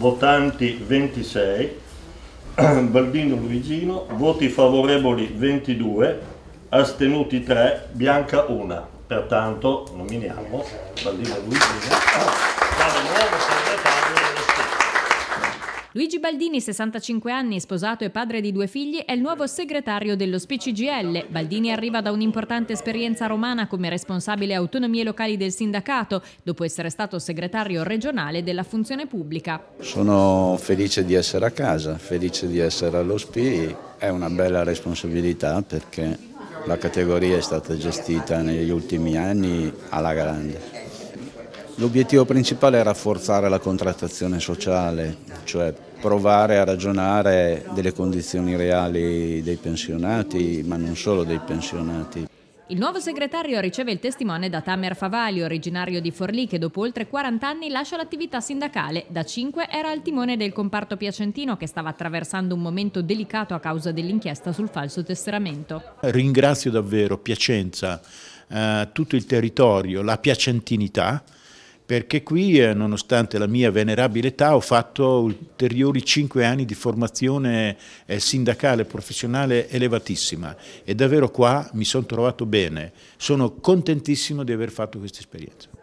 votanti 26, Baldini Luigino, voti favorevoli 22, astenuti 3, bianca 1. Pertanto nominiamo Baldini Luigino quale nuovo segretario dello SPI. Luigi Baldini, 65 anni, sposato e padre di 2 figli, è il nuovo segretario dello SPI CGIL. Baldini arriva da un'importante esperienza romana come responsabile autonomie locali del sindacato, dopo essere stato segretario regionale della funzione pubblica. Sono felice di essere a casa, felice di essere allo SPI, è una bella responsabilità perché la categoria è stata gestita negli ultimi anni alla grande. L'obiettivo principale è rafforzare la contrattazione sociale, cioè provare a ragionare delle condizioni reali dei pensionati, ma non solo dei pensionati. Il nuovo segretario riceve il testimone da Tamer Favali, originario di Forlì, che dopo oltre 40 anni lascia l'attività sindacale. Da 5 era al timone del comparto piacentino che stava attraversando un momento delicato a causa dell'inchiesta sul falso tesseramento. Ringrazio davvero Piacenza, tutto il territorio, la piacentinità, perché qui, nonostante la mia venerabile età, ho fatto ulteriori 5 anni di formazione sindacale e professionale elevatissima e davvero qua mi sono trovato bene. Sono contentissimo di aver fatto questa esperienza.